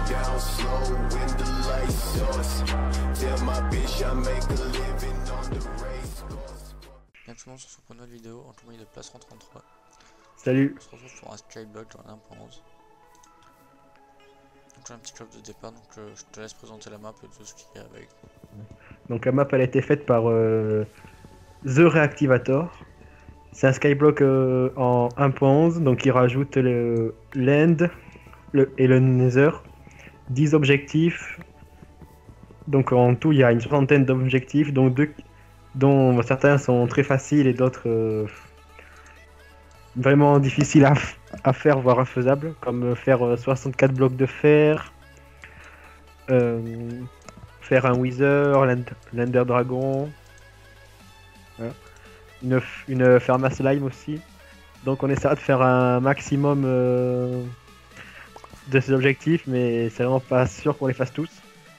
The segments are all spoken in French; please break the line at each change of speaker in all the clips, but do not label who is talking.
down slow when the lights off. Tell my bitch I make a living on the race course.
Bien tout le monde sur ce pour une nouvelle vidéo en compagnie de Placeron 33.
Salut.
On se retrouve pour un skyblock dans 1.11. Donc j'ai un petit club de départ, donc je te laisse présenter la map et tout ce qu'il y a avec.
Donc la map elle a été faite par The Reactivator. C'est un skyblock en 1.11, donc il rajoute le l'end et le nether. 10 objectifs. Donc en tout il y a une soixantaine d'objectifs, dont certains sont très faciles et d'autres vraiment difficiles à faire, voire infaisables, comme faire 64 blocs de fer, faire un Wither, l'Ender Dragon, voilà. Une ferme à slime aussi. Donc on essaiera de faire un maximum de ces objectifs, mais c'est vraiment pas sûr qu'on les fasse tous.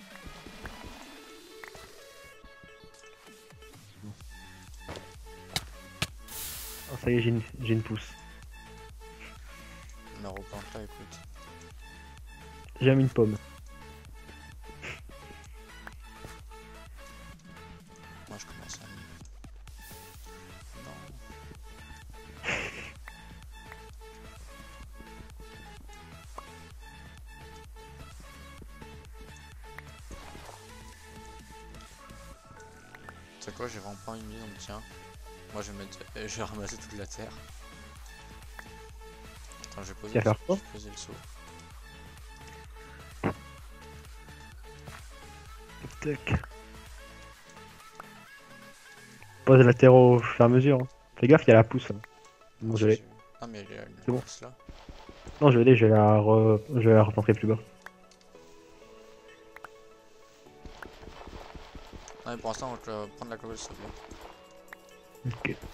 Oh, ça y est, j'ai une pousse.
Mais replante là, écoute.
J'ai mis une pomme.
Moi je commence à... Non. Tu sais quoi, j'ai vraiment pas une mise, donc tiens. Moi je vais mettre... je vais ramasser toute la terre. Attends, je vais poser,
Tu vas faire quoi?
poser le saut.
Tac. Pose la terre au fur et à mesure. Hein. Fais gaffe, il y a la pousse. Hein. Bon, je l'ai.
Ah mais il y a une
C'est bon.
pousse là.
Non, je l'ai, je vais la recentrer plus bas.
Non mais pour l'instant on va prendre la cobble s'il te plaît.
Ok.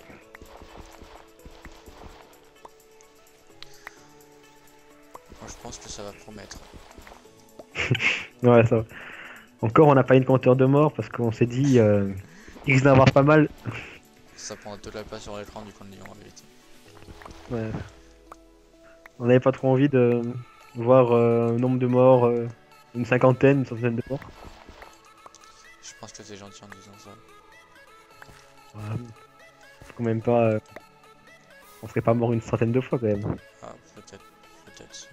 Moi je pense que ça va promettre.
Ouais, ça va. Encore, on n'a pas eu de compteur de mort parce qu'on s'est dit X d'en avoir pas mal.
Ça prend toute la place sur l'écran du compte en vérité.
Ouais. On n'avait pas trop envie de voir un nombre de morts, une cinquantaine, une centaine de morts.
Je pense que t'es gentil en disant ça.
Ouais. Quand même pas. On serait pas mort une centaine de fois quand même.
Ah peut-être, peut-être si.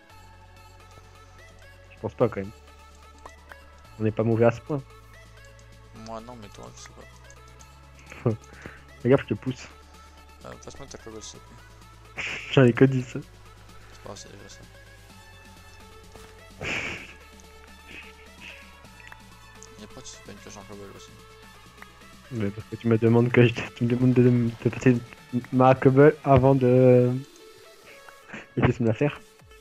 Je pense pas quand même. On n'est pas mauvais à ce point.
Moi non mais toi je sais pas.
Fais gaffe, je te pousse.
Passe-moi ta cobble s'il te plaît.
J'en ai que 10.
C'est pas grave, c'est déjà ça. Y'a pas de tu fais pas une pioche en cobble aussi.
Mais parce que tu me demandes de passer ma cobble avant de juste me la faire.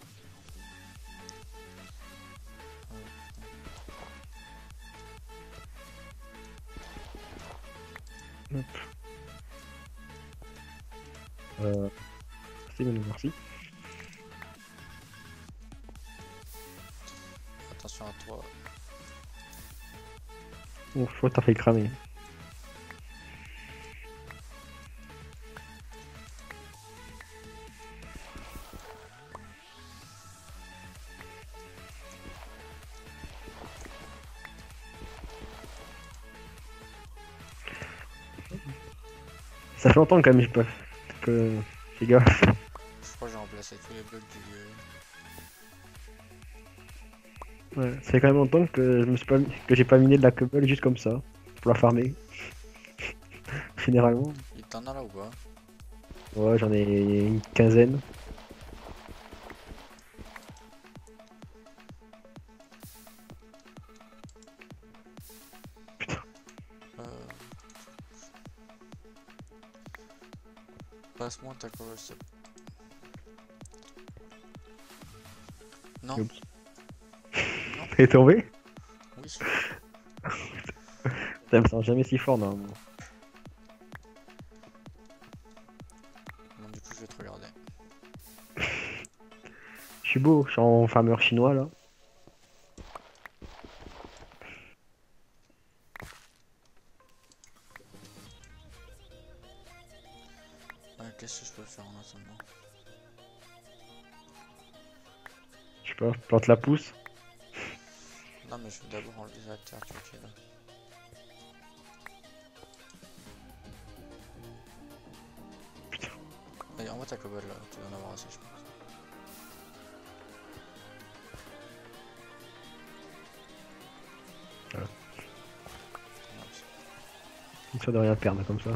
Hop. Merci, merci.
Attention à toi.
Ouf, t'as fait cramer. Ça fait longtemps quand même, j'ai pas. Que... Fais gaffe.
Je crois que j'ai remplacé tous les blocs du...
Ouais, ça fait quand même longtemps que je me suis pas que j'ai pas miné de la cobble juste comme ça. Pour la farmer. Généralement.
Il t'en a là ou pas?
Ouais, j'en ai une quinzaine.
Passe-moi ta cobble s'il te plaît. Non.
Oups.
Non.
T'es tombé?
Oui.
Ça me sent jamais si fort normalement.
Bon du coup je vais te regarder.
Je suis beau, je suis en farmer chinois là.
Qu'est-ce que je peux faire en attendant?
Je sais pas. je plante la pousse.
Non, mais je veux d'abord enlever la terre qui est là. Allez, envoie ta cobble là, tu dois en avoir assez, je pense.
Voilà.
Mince.
Histoire de rien perdre comme ça.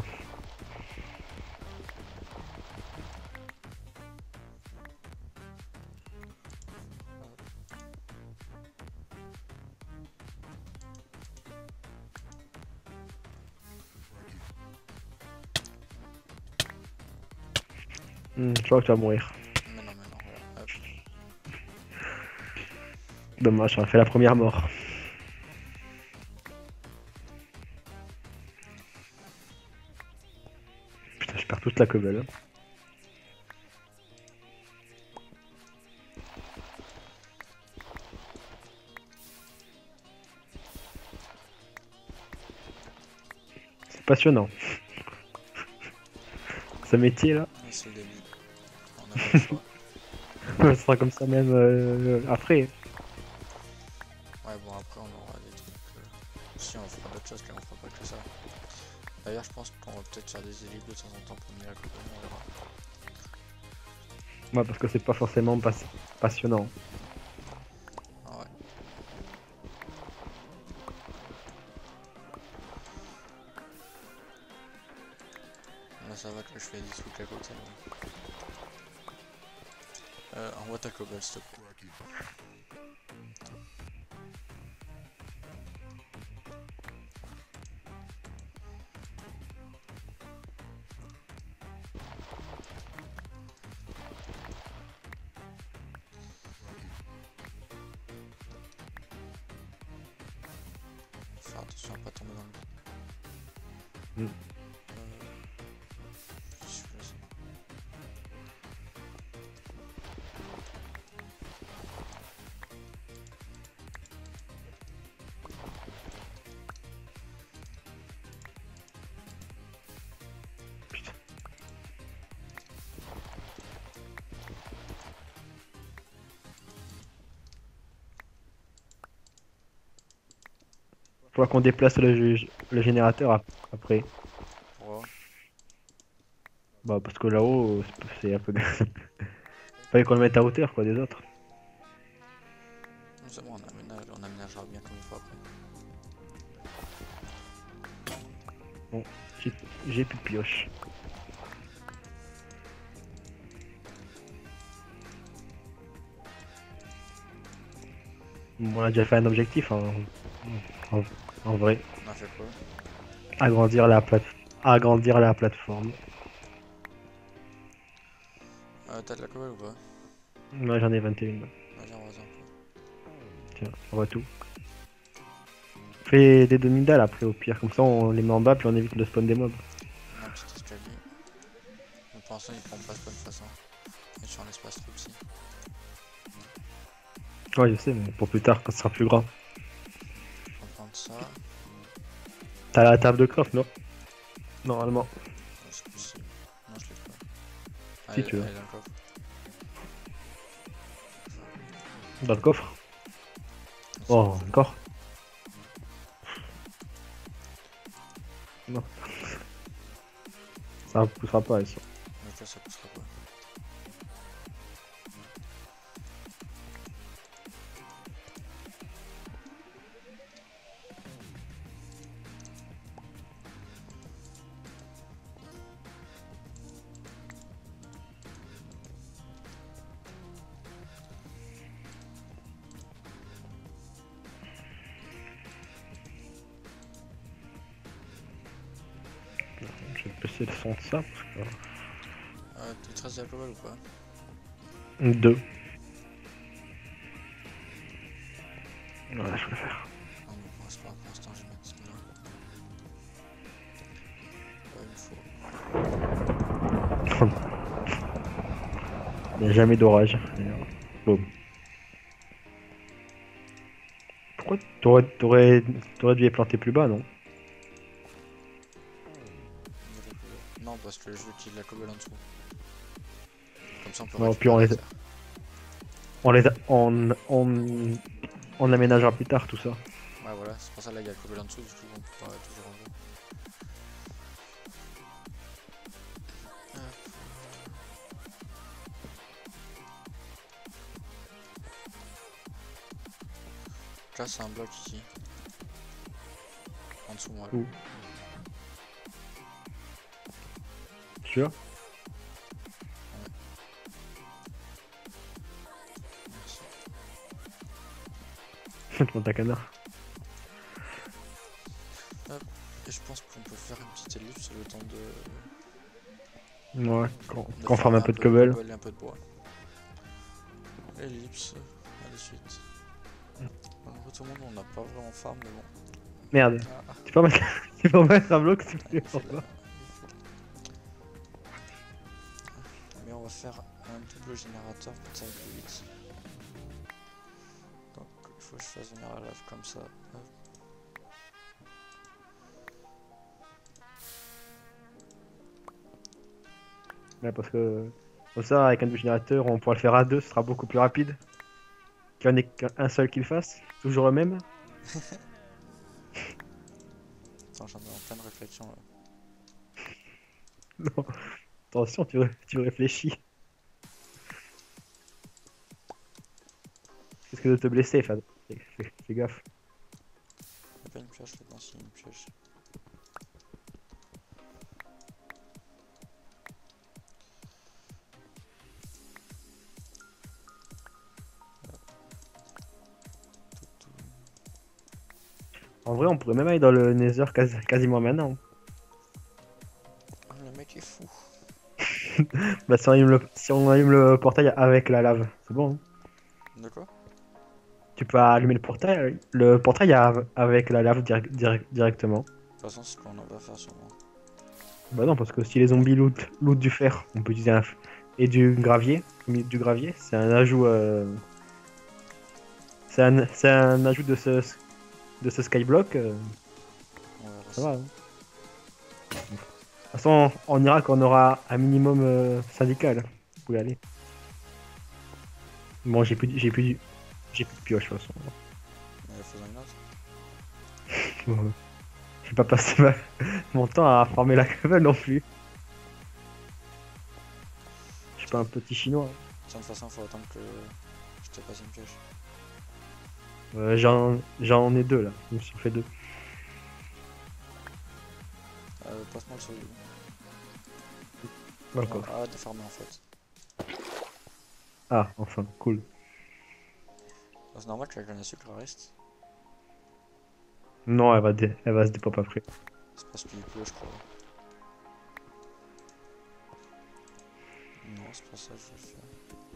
Je crois que tu vas mourir.
Mais non, voilà. Hop.
Dommage, on a fait la première mort. Putain, je perds toute la cobble. C'est passionnant. Ce métier là,
Et c'est le début. On a pas le choix.
ce sera comme ça même après.
Ouais, bon, après on aura des trucs. Si, on fera d'autres choses, car on fera pas que ça. D'ailleurs, je pense qu'on va peut-être faire des élites de temps en temps pour mener la cobble, on verra.
Ouais, parce que c'est pas forcément passionnant.
Ah ouais. Là, ça va que je fais des trucs à côté. Envoie ta cobble, s'il te plaît. Faire attention à pas tomber dans le vide.
Mm.
Je suis là,
Faudra qu'on déplace le générateur après.
Pourquoi?
Bah parce que là-haut, c'est un peu... Fallait qu'on le mette à hauteur quoi des autres.
C'est bon, on aménagera bien comme il faut après.
Bon, j'ai plus de pioche. Bon, on a déjà fait un objectif en, en vrai.
On a fait quoi?
Agrandir la plateforme.
T'as de la cobble ou pas?
Moi j'en ai 21.
Vas-y, on va un peu.
Tiens, on voit tout. Fais des demi-dalles après au pire, comme ça on les met en bas puis on évite le spawn des mobs.
On a un petit escalier. Mais pour l'instant, ils prennent pas de bonne façon. Et sur un espace trop petit.
Ouais je sais mais pour plus tard quand ce sera plus grand.
On va prendre ça.
T'as la table de craft non? Normalement.
C'est possible. Non, je l'ai pas.
Si tu veux.
Elle est dans le coffre.
Dans le coffre. Oh encore. Non. Ça poussera pas ça.
Mais toi, ça poussera pas.
Je vais baisser le son de ça parce que...
Tu traces de la cobble ou pas?
2. Voilà, je vais faire.
Non, mais c'est pas pour l'instant, je vais mettre celui-là. Pas une fois.
Il n'y a jamais d'orage. Boum. Pourquoi t'aurais dû les planter plus bas, non?
Non, parce que je veux qu'il y ait de la cobble en dessous. Comme ça, on peut
Non,
récupérer
puis on
la
les
terre.
on aménagera plus tard tout ça.
Ouais, voilà, c'est pour ça là il y a le cobble en dessous, du coup on peut pas toujours en haut. Là c'est un bloc ici. En dessous moi.
Où? Sûr?
Merci.
Dans ta canard.
Et je pense qu'on peut faire une petite ellipse le temps de...
Ouais, qu'on forme un peu de
Et
cobble.
un peu de bois. Ellipse, à la suite. Bon, tout le monde on n'a pas vraiment farm mais bon.
Merde.
Ah,
Tu peux mettre, tu peux mettre un bloc s'il te plaît,
il fait
pourquoi?
Mais on va faire un double générateur pour que ça aille plus vite. Donc il faut que je fasse venir la lave comme ça. Hop.
Ouais, parce que comme ça, avec un double générateur, on pourra le faire à deux, ce sera beaucoup plus rapide. Qu'il n'y en ait qu'un seul qui le fasse, toujours le même.
Attends, j'en ai en pleine réflexion là.
Non, attention, tu réfléchis. Risque de te blesser, fais gaffe.
Y'a pas une pioche là-dedans, si, une pioche.
En vrai, on pourrait même aller dans le Nether quasiment maintenant.
Oh, le mec est fou.
Bah, si on allume le portail avec la lave, c'est bon, hein.
De quoi?
Tu peux allumer le portail avec la lave directement.
De toute façon, c'est ce qu'on va faire sûrement.
Bah non, parce que si les zombies loot du fer, on peut utiliser et du gravier. Du gravier, c'est un ajout. C'est un ajout de ce skyblock.
On verra
Ça va. Hein. De toute façon, on ira quand on aura un minimum syndical pour y aller. Bon, j'ai plus de pioche de toute façon.
Mais faisons une autre.
Bon, je vais pas passer mon temps à farmer la cavale non plus. Je suis pas un petit chinois.
Tiens, de toute façon, faut attendre que je te passe une pioche.
J'en ai deux là. Je me suis fait deux.
Passe-moi le solide.
D'accord.
Arrête de farmer en fait.
Ah, enfin, cool.
C'est normal que la canne à sucre reste.
Non, elle va se dépop après.
C'est parce qu'il pleut, je crois. Non, c'est pas ça que je vais faire.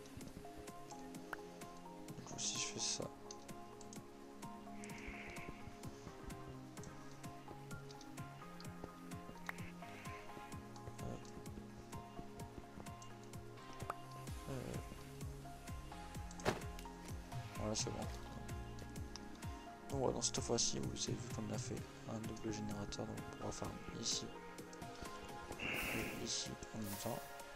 Du coup, si je fais ça. Voilà, c'est bon. Donc voilà, dans cette fois-ci, vous avez vu qu'on a fait un double générateur, donc on pourra faire ici et ici en même temps.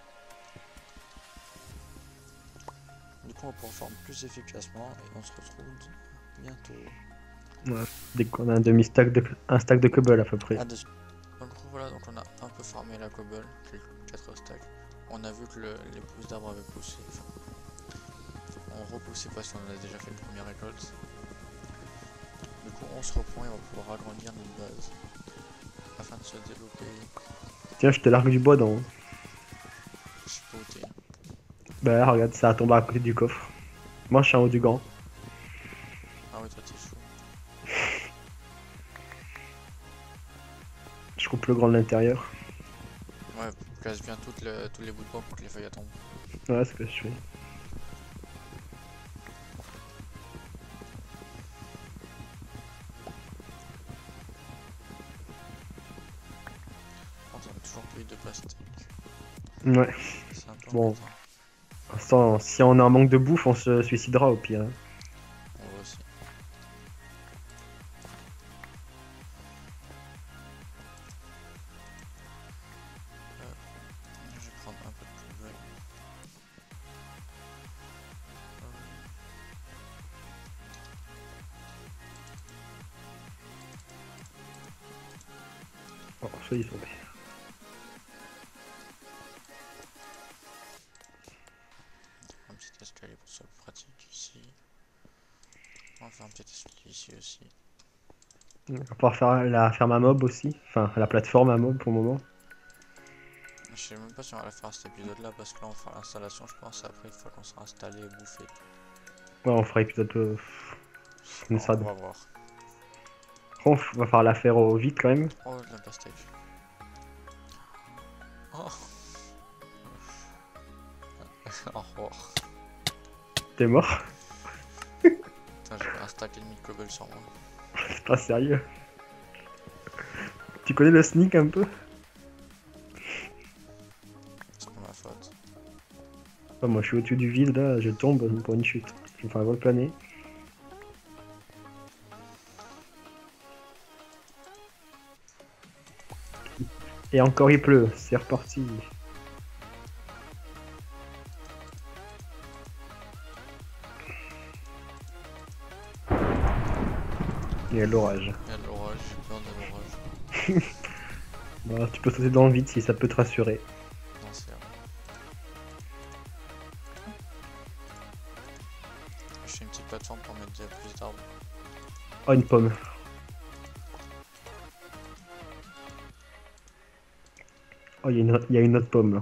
Du coup, on va pouvoir farm plus efficacement et on se retrouve bientôt.
Ouais. Dès qu'on a un stack de cobble à peu près.
Donc voilà, donc on a un peu farmé la cobble, 4 stacks. On a vu que les pousses d'arbres avaient poussé. Enfin, on repoussait parce qu'on a déjà fait une première récolte. Du coup, on se reprend et on va pouvoir agrandir notre base afin de se développer.
Tiens, je te largue du bois dans.
Je sais pas où t'es.
Bah là, regarde, ça a tombé à côté du coffre. Moi, je suis en haut du gant.
Ah oui, toi t'es chaud.
Je coupe le grand de l'intérieur.
Ouais, casse bien tous les bouts de bois pour que les feuilles tombent.
Ouais, c'est ce que je fais.
On a toujours plus de pastèques.
Ouais.
C'est un peu
Bon.
embêtant.
Si on a un manque de bouffe, on se suicidera au pire. Hein.
On va aussi. Je vais prendre un peu de cobble.
Oh, ça, ils sont bien.
Un petit escalier pour que ce soit plus pratique ici. On va faire un petit escalier ici aussi.
On va pouvoir faire la ferme à mob aussi. Enfin, la plateforme à mob pour le moment.
Je sais même pas si on va la faire à cet épisode là parce que là on va faire l'installation je pense après une fois qu'on sera installé et bouffé.
Ouais, on fera épisode. Comme ça.
On va voir.
On va falloir la faire au vite quand même.
Oh de la pastèque. Oh. Au revoir.
T'es mort?
Putain j'ai un stack et demi de cobble sur moi.
C'est pas sérieux. Tu connais le sneak un peu?
C'est pas ma faute.
Oh, moi je suis au-dessus du vide là, je tombe pour une chute. Je vais me faire volplaner. Et encore il pleut, c'est reparti. Il y a l'orage.
Il y a de l'orage, j'ai peur de l'orage.
Bah, tu peux sauter dans le vide si ça peut te rassurer.
Non c'est vrai. Je fais une petite plateforme pour mettre plus d'arbres.
Oh, une pomme. Oh, il y a une autre pomme là.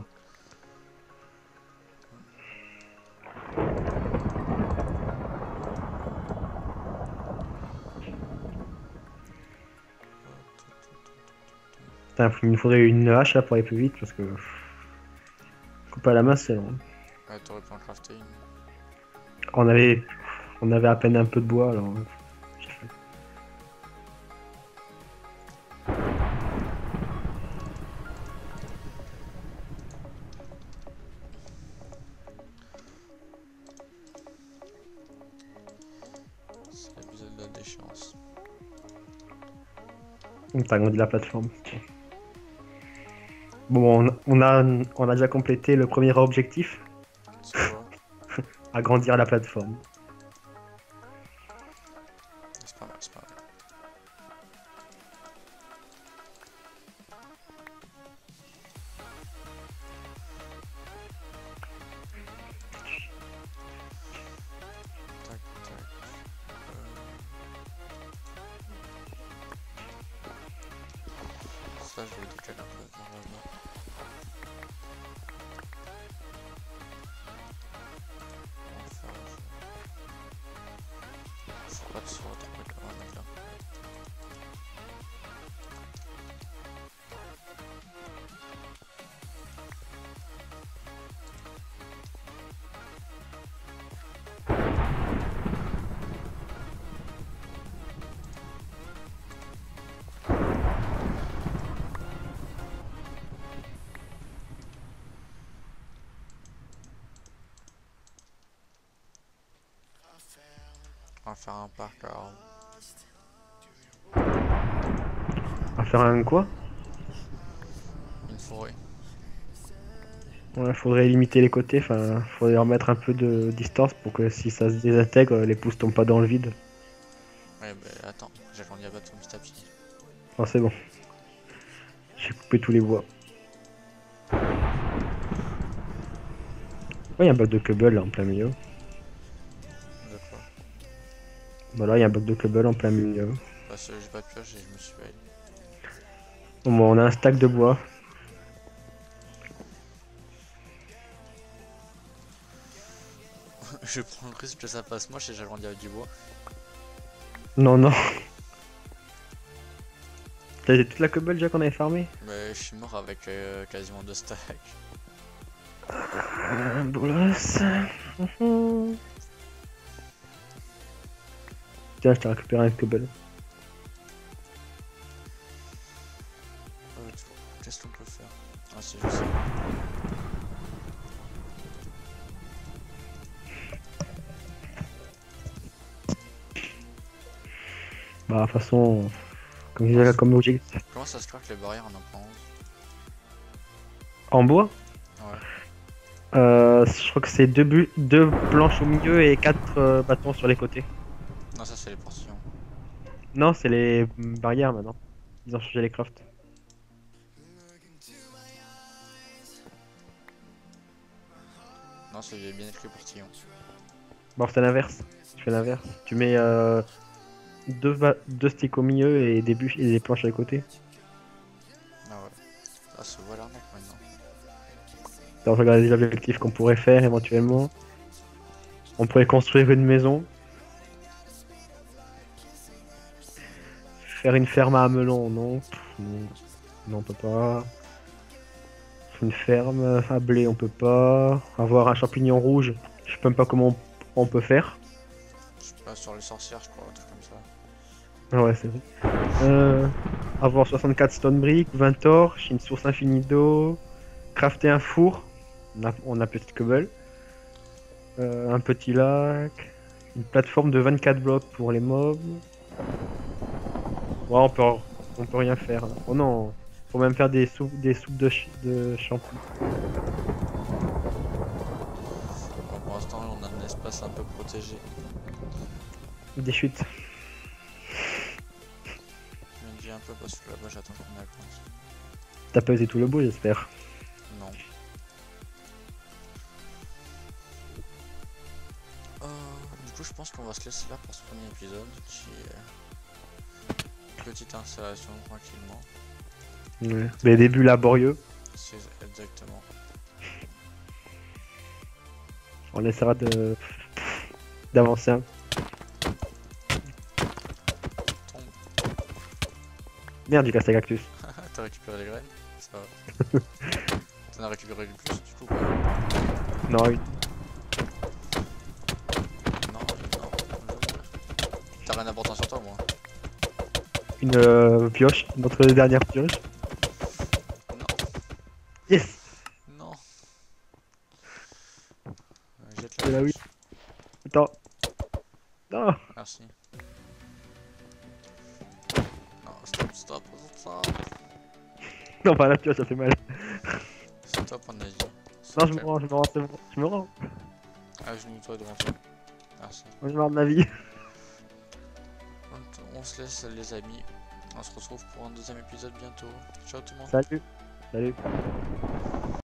Putain, il nous faudrait une hache là pour aller plus vite parce que. Couper à la main, c'est long.
Ouais t'aurais pu en crafter une.
On avait à peine un peu de bois alors.
C'est l'épisode de la déchéance.
T'as agrandi la plateforme. Bon, on a déjà complété le premier objectif,
C'est quoi?
agrandir la plateforme.
C'est pas mal, c'est pas mal. Tac, tac. Ça, je vais décaler un peu vers là-bas. On va faire. Faut pas de sword, on va mettre là. On va faire un parc à arbres.
On va faire un quoi?
Une forêt.
Ouais, faudrait limiter les côtés, enfin, faudrait remettre un peu de distance pour que si ça se désintègre, les pouces tombent pas dans le vide.
Ouais, bah attends, j'ai agrandi la plateforme petit à petit.
Oh, c'est bon. J'ai coupé tous les bois. Ouais, il y a un bloc de cobble là, en plein milieu.
De quoi?
Voilà, il y a un bloc de cobble en plein milieu.
Parce que j'ai pas de pioche et je me suis failli.
Bon, on a un stack de bois.
Je prends le risque que ça passe moche et j'agrandis avec du bois.
Non, non. T'as toute la cobble déjà qu'on avait farmé?
Mais je suis mort avec quasiment 2 stacks.
Bolos. Tiens, je t'ai récupéré un cobble.
Qu'est-ce qu'on peut faire? Ah si, je sais.
Bah, de toute façon, comme je disais, comme objectif.
Comment ça se craque les barrières en 1.11?
En bois?
Ouais.
Je crois que c'est deux planches au milieu et 4 bâtons sur les côtés.
Non, ça c'est les portions.
Non, c'est les barrières maintenant. Ils ont changé les crafts.
Non, c'est bien écrit portillon.
Bon, c'est l'inverse. Tu fais l'inverse. Tu mets deux sticks au milieu et des bûches et des planches à côté.
Ah ouais. Ah, se voit l'arnaque maintenant.
Alors, je regarde les objectifs qu'on pourrait faire éventuellement. On pourrait construire une maison. Faire une ferme à melon, non. Non, non, on peut pas. Une ferme à blé, on peut pas. Avoir un champignon rouge, je sais même pas comment on peut faire.
Je sais pas, sur les sorcières, je crois, un truc comme ça.
Ah ouais, c'est vrai. Avoir 64 stone brick, 20 torches, une source infinie d'eau. Crafter un four. On a petit cobble. Un petit lac. Une plateforme de 24 blocs pour les mobs. Ouais, on peut rien faire. Oh non, faut même faire des soupes de champignons.
Bon, pour l'instant, on a un espace un peu protégé.
Des chutes.
Je me dis un peu parce que là-bas, j'attends qu'on avance.
T'as pesé tout le bout, j'espère.
Non. Du coup, je pense qu'on va se laisser là pour ce premier épisode qui est petite installation tranquillement.
Ouais. Mais début laborieux.
C'est exactement.
On essaiera d'avancer un.
Tombe.
Merde, du casse cactus.
T'as récupéré les graines? Ça va. T'en as récupéré du plus du coup quoi.
Non, oui.
Non, non. T'as rien d'important sur toi moi.
Une pioche, notre dernière pioche.
Non,
Yes!
non. Jette
C'est
la
là, oui.
pioche.
Attends. Non!
Merci. Non, stop.
Non, pas la pioche, ça fait mal.
Stop, on a dit.
Non, je me rends, c'est bon. Je me rends.
Agenouille-toi devant toi. Merci.
Je me rends de ma vie.
On se laisse les amis. On se retrouve pour un deuxième épisode bientôt. Ciao tout le monde.
Salut. Salut.